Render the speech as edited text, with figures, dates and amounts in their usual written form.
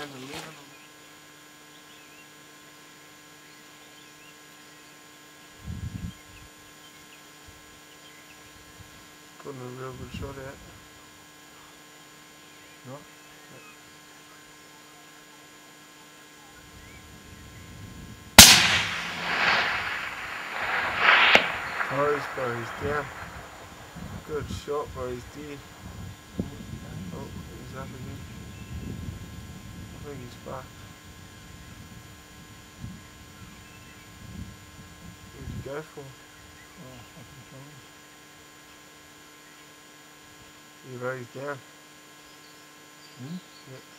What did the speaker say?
kind of leaving him. Putting a real good shot out. No? Toes, bro, he's down. Good shot, bro, he's dead. Oh, he's up again. I think he's fucked. What did you go for? Oh, fucking phone. Yeah, bro, he's down. Hmm? Yep.